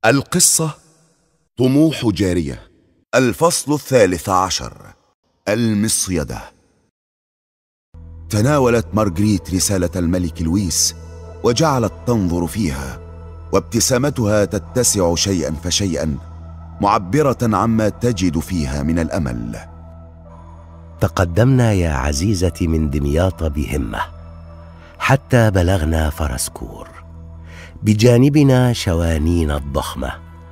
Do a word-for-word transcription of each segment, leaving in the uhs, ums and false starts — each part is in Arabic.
القصة طموح جارية. الفصل الثالث عشر. المصيدة. تناولت مارغريت رسالة الملك لويس وجعلت تنظر فيها، وابتسامتها تتسع شيئا فشيئا، معبرة عما تجد فيها من الأمل. تقدمنا يا عزيزتي من دمياط بهمة حتى بلغنا فرسكور، بجانبنا شوانين الضخمة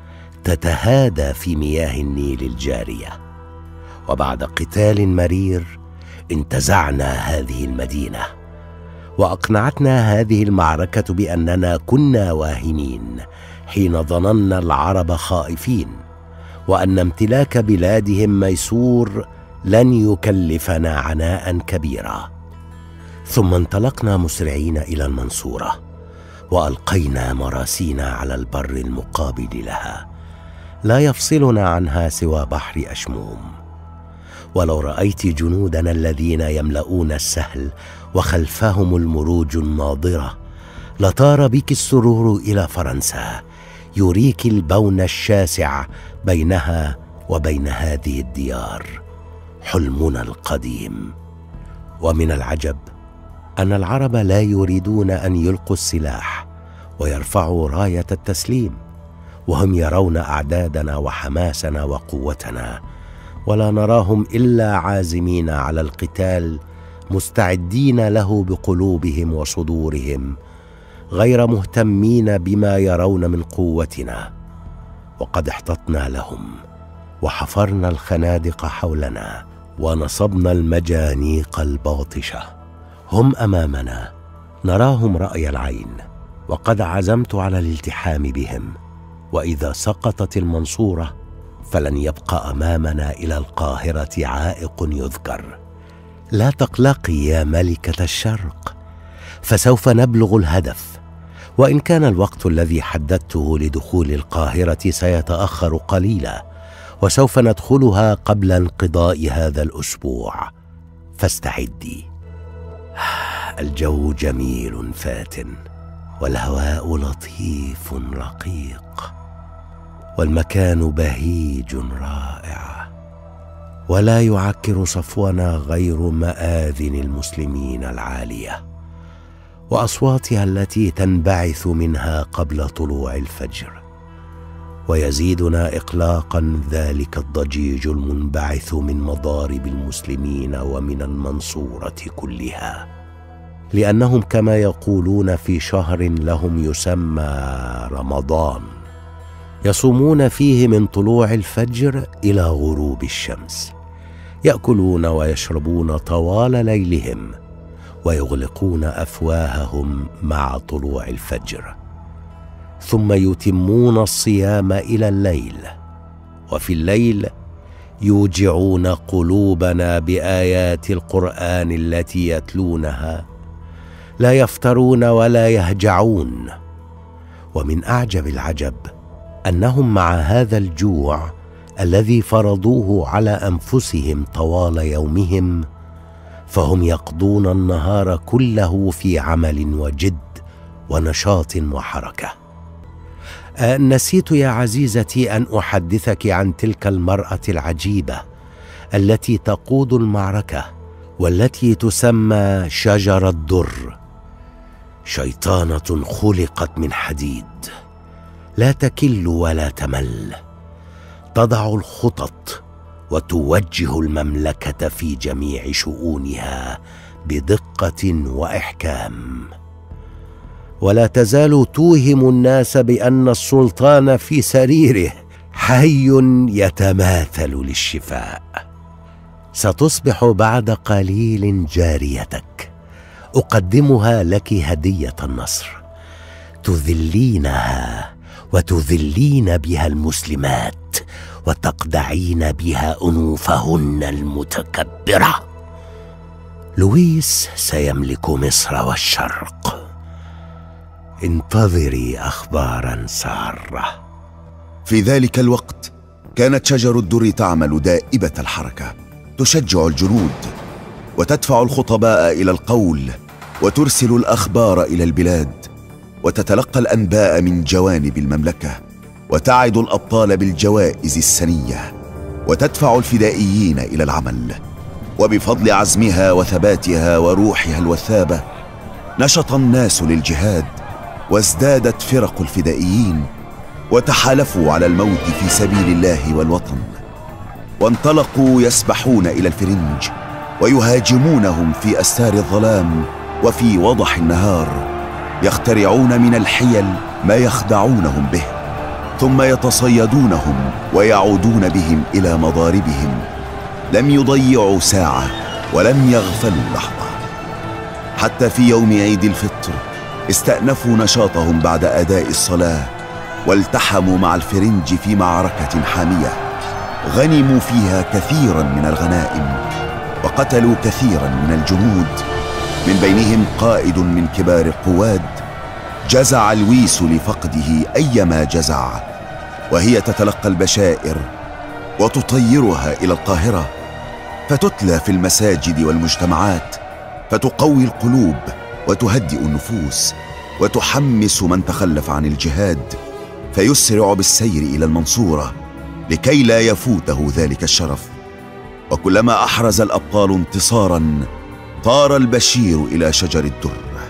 تتهادى في مياه النيل الجارية. وبعد قتال مرير انتزعنا هذه المدينة، وأقنعتنا هذه المعركة بأننا كنا واهمين حين ظننا العرب خائفين، وأن امتلاك بلادهم ميسور لن يكلفنا عناء كبيرا. ثم انطلقنا مسرعين إلى المنصورة، وألقينا مراسينا على البر المقابل لها، لا يفصلنا عنها سوى بحر أشموم. ولو رأيت جنودنا الذين يملؤون السهل وخلفهم المروج الناضرة، لطار بك السرور إلى فرنسا، يريك البون الشاسع بينها وبين هذه الديار، حلمنا القديم. ومن العجب أن العرب لا يريدون أن يلقوا السلاح ويرفعوا راية التسليم، وهم يرون أعدادنا وحماسنا وقوتنا، ولا نراهم إلا عازمين على القتال، مستعدين له بقلوبهم وصدورهم، غير مهتمين بما يرون من قوتنا. وقد احتطنا لهم، وحفرنا الخنادق حولنا، ونصبنا المجانيق الباطشة. هم أمامنا، نراهم رأي العين، وقد عزمت على الالتحام بهم. وإذا سقطت المنصورة فلن يبقى أمامنا إلى القاهرة عائق يذكر. لا تقلقي يا ملكة الشرق، فسوف نبلغ الهدف، وإن كان الوقت الذي حددته لدخول القاهرة سيتأخر قليلا، وسوف ندخلها قبل انقضاء هذا الأسبوع، فاستعدي. الجو جميل فاتن، والهواء لطيف رقيق، والمكان بهيج رائع، ولا يعكر صفونا غير مآذن المسلمين العالية وأصواتها التي تنبعث منها قبل طلوع الفجر. ويزيدنا إقلاقا ذلك الضجيج المنبعث من مضارب المسلمين ومن المنصورة كلها، لأنهم كما يقولون في شهر لهم يسمى رمضان، يصومون فيه من طلوع الفجر إلى غروب الشمس، يأكلون ويشربون طوال ليلهم، ويغلقون أفواههم مع طلوع الفجر، ثم يتمون الصيام إلى الليل. وفي الليل يوجعون قلوبنا بآيات القرآن التي يتلونها، لا يفترون ولا يهجعون. ومن أعجب العجب أنهم مع هذا الجوع الذي فرضوه على أنفسهم طوال يومهم، فهم يقضون النهار كله في عمل وجد ونشاط وحركة. نسيت يا عزيزتي أن أحدثك عن تلك المرأة العجيبة التي تقود المعركة، والتي تسمى شجر الدر. شيطانة خلقت من حديد، لا تكل ولا تمل، تضع الخطط وتوجه المملكة في جميع شؤونها بدقة وإحكام، ولا تزال توهم الناس بأن السلطان في سريره حي يتماثل للشفاء. ستصبح بعد قليل جاريتك، أقدمها لك هدية النصر، تذلينها وتذلين بها المسلمات، وتقدعين بها أنوفهن المتكبرة. لويس سيملك مصر والشرق، انتظري أخبارا سارة. في ذلك الوقت كانت شجر الدر تعمل دائبة الحركة، تشجع الجنود، وتدفع الخطباء إلى القول، وترسل الأخبار إلى البلاد، وتتلقى الأنباء من جوانب المملكة، وتعد الأبطال بالجوائز السنية، وتدفع الفدائيين إلى العمل. وبفضل عزمها وثباتها وروحها الوثابة نشط الناس للجهاد، وازدادت فرق الفدائيين، وتحالفوا على الموت في سبيل الله والوطن. وانطلقوا يسبحون إلى الفرنج ويهاجمونهم في أستار الظلام وفي وضح النهار، يخترعون من الحيل ما يخدعونهم به، ثم يتصيدونهم ويعودون بهم إلى مضاربهم. لم يضيعوا ساعة ولم يغفلوا لحظة. حتى في يوم عيد الفطر استأنفوا نشاطهم بعد أداء الصلاة، والتحموا مع الفرنج في معركة حامية، غنموا فيها كثيرا من الغنائم، وقتلوا كثيرا من الجنود، من بينهم قائد من كبار القواد جزع لويس لفقده أيما جزع، وهي تتلقى البشائر وتطيرها إلى القاهرة، فتتلى في المساجد والمجتمعات، فتقوي القلوب وتهدئ النفوس، وتحمس من تخلف عن الجهاد، فيسرع بالسير إلى المنصورة لكي لا يفوته ذلك الشرف. وكلما أحرز الأبطال انتصارا طار البشير إلى شجر الدر.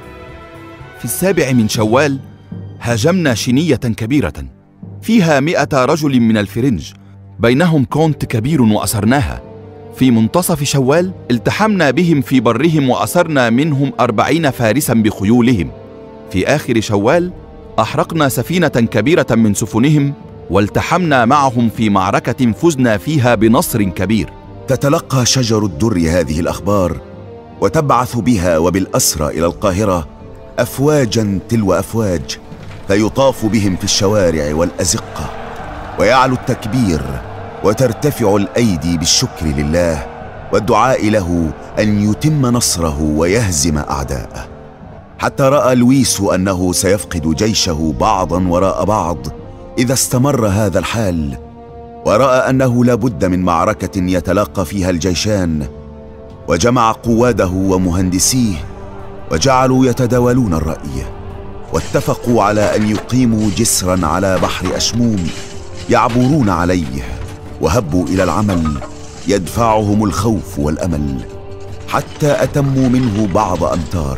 في السابع من شوال هاجمنا شنية كبيرة فيها مئة رجل من الفرنج، بينهم كونت كبير وأسرناها. في منتصف شوال التحمنا بهم في برهم وأسرنا منهم أربعين فارسا بخيولهم. في آخر شوال أحرقنا سفينة كبيرة من سفنهم، والتحمنا معهم في معركة فزنا فيها بنصر كبير. تتلقى شجر الدر هذه الأخبار وتبعث بها وبالأسرى إلى القاهرة أفواجا تلو أفواج، فيطاف بهم في الشوارع والأزقة، ويعلو التكبير وترتفع الأيدي بالشكر لله والدعاء له أن يتم نصره ويهزم أعداءه. حتى رأى لويس أنه سيفقد جيشه بعضا وراء بعض إذا استمر هذا الحال، ورأى أنه لا بد من معركة يتلاقى فيها الجيشان، وجمع قواده ومهندسيه وجعلوا يتداولون الرأي، واتفقوا على أن يقيموا جسرا على بحر أشموم يعبرون عليه، وهبوا إلى العمل يدفعهم الخوف والأمل حتى أتموا منه بعض أمتار.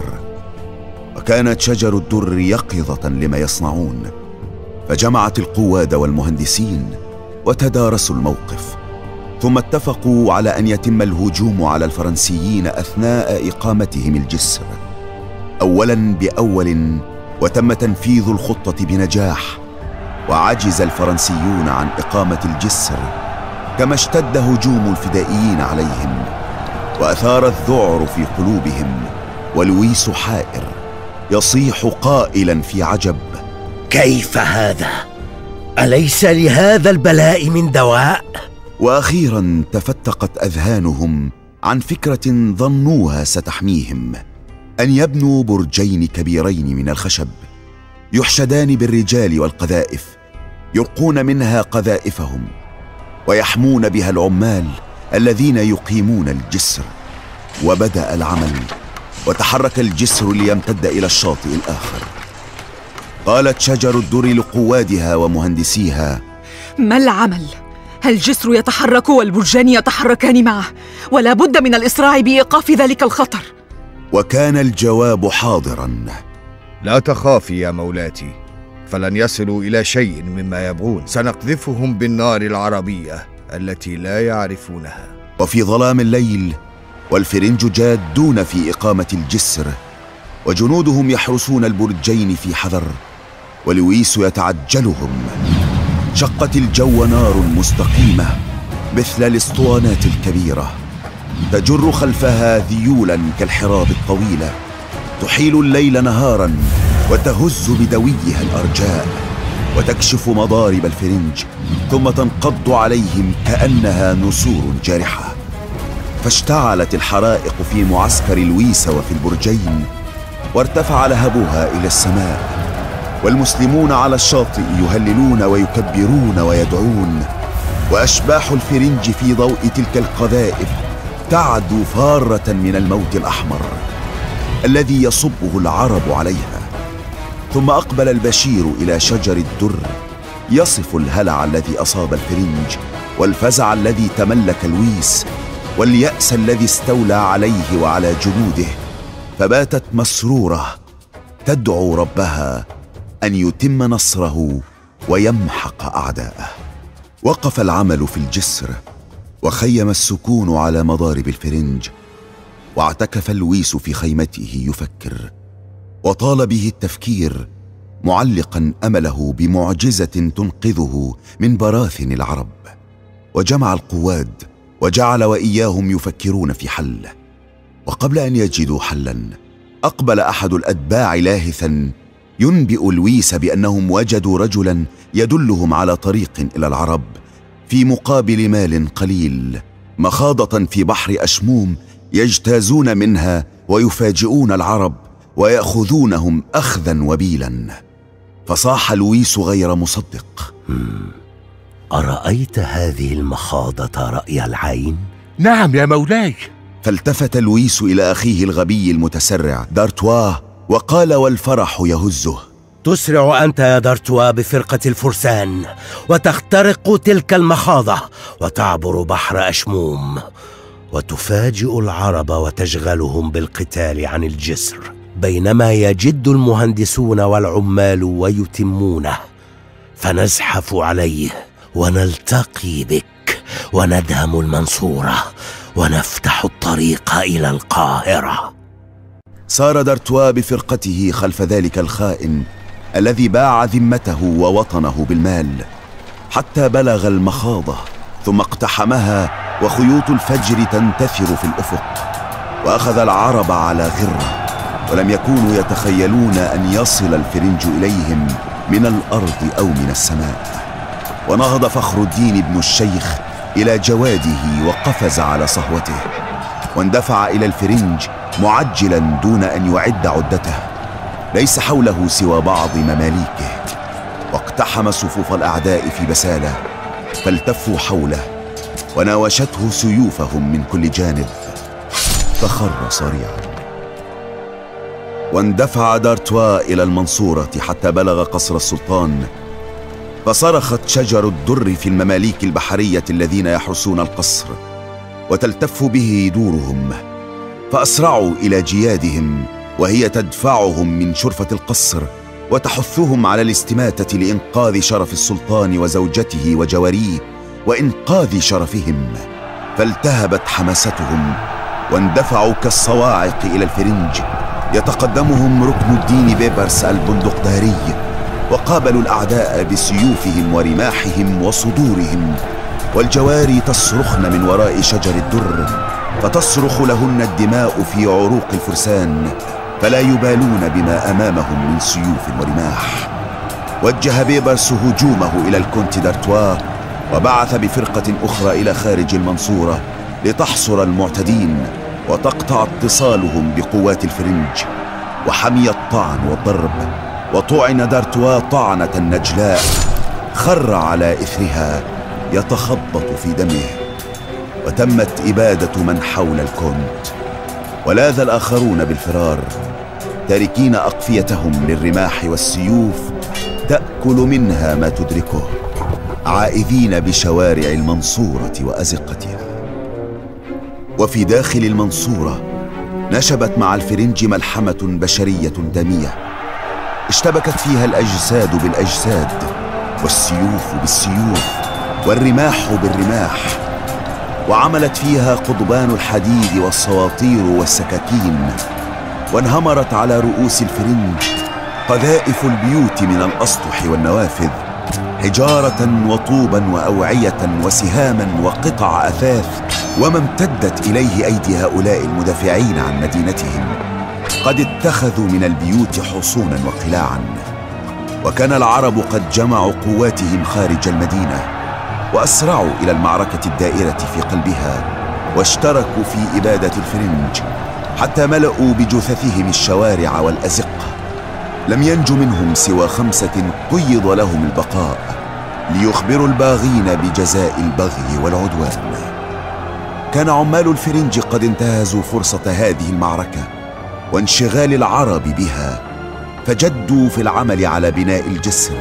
وكانت شجر الدر يقظة لما يصنعون، فجمعت القواد والمهندسين وتدارسوا الموقف، ثم اتفقوا على أن يتم الهجوم على الفرنسيين أثناء إقامتهم الجسر، أولا بأول، وتم تنفيذ الخطة بنجاح، وعجز الفرنسيون عن إقامة الجسر، كما اشتد هجوم الفدائيين عليهم، وأثار الذعر في قلوبهم. ولويس حائر يصيح قائلا في عجب: كيف هذا؟ أليس لهذا البلاء من دواء؟ وأخيرا تفتقت أذهانهم عن فكرة ظنوها ستحميهم، أن يبنوا برجين كبيرين من الخشب يحشدان بالرجال والقذائف، يلقون منها قذائفهم ويحمون بها العمال الذين يقيمون الجسر. وبدأ العمل، وتحرك الجسر ليمتد إلى الشاطئ الآخر. قالت شجر الدر لقوادها ومهندسيها: ما العمل؟ الجسر يتحرك والبرجان يتحركان معه، ولا بد من الإسراع بإيقاف ذلك الخطر. وكان الجواب حاضرا: لا تخافي يا مولاتي، فلن يصلوا إلى شيء مما يبغون، سنقذفهم بالنار العربية التي لا يعرفونها. وفي ظلام الليل والفرنج جادون في إقامة الجسر، وجنودهم يحرسون البرجين في حذر، ولويس يتعجلهم. شقت الجو نار مستقيمة مثل الاسطوانات الكبيرة، تجر خلفها ذيولا كالحراب الطويلة، تحيل الليل نهارا وتهز بدويها الأرجاء، وتكشف مضارب الفرنج، ثم تنقض عليهم كأنها نسور جارحة. فاشتعلت الحرائق في معسكر لويس وفي البرجين، وارتفع لهبها إلى السماء، والمسلمون على الشاطئ يهللون ويكبرون ويدعون، وأشباح الفرنج في ضوء تلك القذائف تعدو فارة من الموت الأحمر الذي يصبه العرب عليها. ثم أقبل البشير إلى شجر الدر يصف الهلع الذي أصاب الفرنج والفزع الذي تملك لويس واليأس الذي استولى عليه وعلى جنوده، فباتت مسرورة تدعو ربها أن يتم نصره ويمحق أعداءه. وقف العمل في الجسر، وخيم السكون على مضارب الفرنج، واعتكف لويس في خيمته يفكر، وطال به التفكير معلقا أمله بمعجزة تنقذه من براثن العرب. وجمع القواد وجعل وإياهم يفكرون في حل. وقبل أن يجدوا حلا أقبل أحد الأتباع لاهثا ينبئ لويس بأنهم وجدوا رجلا يدلهم على طريق إلى العرب في مقابل مال قليل، مخاضة في بحر أشموم يجتازون منها ويفاجئون العرب ويأخذونهم أخذا وبيلا. فصاح لويس غير مصدق: أرأيت هذه المخاضة رأي العين؟ نعم يا مولاي. فالتفت لويس إلى أخيه الغبي المتسرع دارتوا وقال والفرح يهزه: تسرع أنت يا دارتوا بفرقة الفرسان وتخترق تلك المخاضة وتعبر بحر أشموم وتفاجئ العرب وتشغلهم بالقتال عن الجسر، بينما يجد المهندسون والعمال ويتمونه، فنزحف عليه ونلتقي بك وندهم المنصورة ونفتح الطريق إلى القاهرة. سار دارتوا بفرقته خلف ذلك الخائن الذي باع ذمته ووطنه بالمال حتى بلغ المخاضة، ثم اقتحمها وخيوط الفجر تنتثر في الأفق، وأخذ العرب على غرة، ولم يكونوا يتخيلون أن يصل الفرنج إليهم من الأرض أو من السماء. ونهض فخر الدين بن الشيخ إلى جواده وقفز على صهوته، واندفع إلى الفرنج معجلا دون أن يعد عدته، ليس حوله سوى بعض مماليكه. واقتحم صفوف الأعداء في بسالة، فالتفوا حوله وناوشته سيوفهم من كل جانب، فخر صريعا. واندفع دارتوا إلى المنصورة حتى بلغ قصر السلطان، فصرخت شجر الدر في المماليك البحرية الذين يحرسون القصر، وتلتف به دورهم، فأسرعوا إلى جيادهم وهي تدفعهم من شرفة القصر وتحثهم على الاستماتة لإنقاذ شرف السلطان وزوجته وجواريه وإنقاذ شرفهم. فالتهبت حماستهم واندفعوا كالصواعق إلى الفرنج، يتقدمهم ركن الدين بيبرس البندقداري، وقابلوا الأعداء بسيوفهم ورماحهم وصدورهم، والجواري تصرخن من وراء شجر الدر، فتصرخ لهن الدماء في عروق الفرسان، فلا يبالون بما أمامهم من سيوف ورماح. وجه بيبرس هجومه إلى الكونت دارتوا، وبعث بفرقة أخرى إلى خارج المنصورة لتحصر المعتدين وتقطع اتصالهم بقوات الفرنج. وحمي الطعن والضرب، وطعن دارتوا طعنة نجلاء، خر على إثرها يتخبط في دمه، وتمت إبادة من حول الكونت. ولاذ الآخرون بالفرار، تاركين أقفيتهم للرماح والسيوف تأكل منها ما تدركه، عائذين بشوارع المنصورة وأزقتها. وفي داخل المنصورة نشبت مع الفرنج ملحمة بشرية دامية، اشتبكت فيها الأجساد بالأجساد، والسيوف بالسيوف، والرماح بالرماح، وعملت فيها قضبان الحديد والسواطير والسكاكين، وانهمرت على رؤوس الفرنج قذائف البيوت من الأسطح والنوافذ، حجارة وطوبا وأوعية وسهاما وقطع أثاث، وما امتدت إليه أيدي هؤلاء المدافعين عن مدينتهم. قد اتخذوا من البيوت حصونا وقلاعا. وكان العرب قد جمعوا قواتهم خارج المدينة، وأسرعوا إلى المعركة الدائرة في قلبها، واشتركوا في إبادة الفرنج حتى ملأوا بجثثهم الشوارع والأزقة. لم ينج منهم سوى خمسة قيض لهم البقاء ليخبروا الباغين بجزاء البغي والعدوان. كان عمال الفرنج قد انتهزوا فرصة هذه المعركة وانشغال العرب بها، فجدوا في العمل على بناء الجسر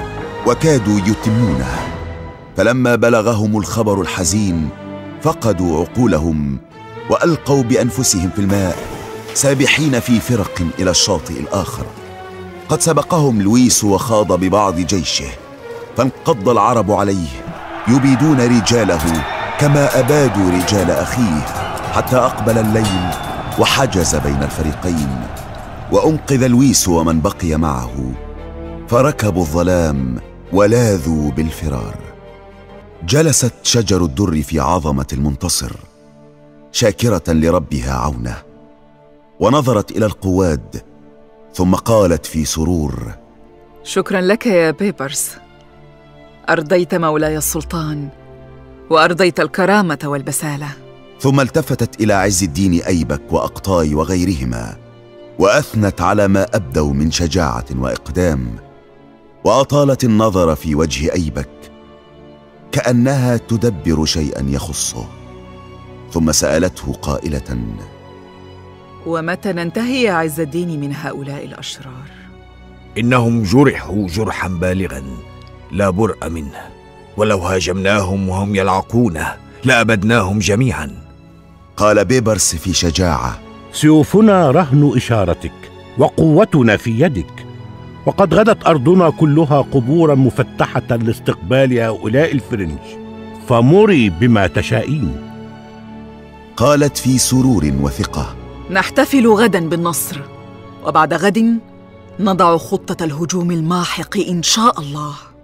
وكادوا يتمونه، فلما بلغهم الخبر الحزين فقدوا عقولهم وألقوا بأنفسهم في الماء سابحين في فرق إلى الشاطئ الآخر. قد سبقهم لويس وخاض ببعض جيشه، فانقض العرب عليه يبيدون رجاله كما أبادوا رجال أخيه، حتى أقبل الليل وحجز بين الفريقين، وأنقذ لويس ومن بقي معه، فركبوا الظلام ولاذوا بالفرار. جلست شجر الدر في عظمة المنتصر شاكرة لربها عونه، ونظرت إلى القواد ثم قالت في سرور: شكرا لك يا بيبرس، أرضيت مولاي السلطان وأرضيت الكرامة والبسالة. ثم التفتت إلى عز الدين أيبك وأقطاي وغيرهما، وأثنت على ما أبدوا من شجاعة وإقدام، وأطالت النظر في وجه أيبك كأنها تدبر شيئا يخصه، ثم سألته قائلة: ومتى ننتهي يا عز الدين من هؤلاء الأشرار؟ إنهم جرحوا جرحا بالغا لا برء منه، ولو هاجمناهم وهم يلعقونه لأبدناهم جميعا. قال بيبرس في شجاعة: سيوفنا رهن إشارتك وقوتنا في يدك، وقد غدت أرضنا كلها قبورا مفتحة لاستقبال هؤلاء الفرنج، فمري بما تشائين. قالت في سرور وثقة: نحتفل غدا بالنصر، وبعد غد نضع خطة الهجوم الماحق إن شاء الله.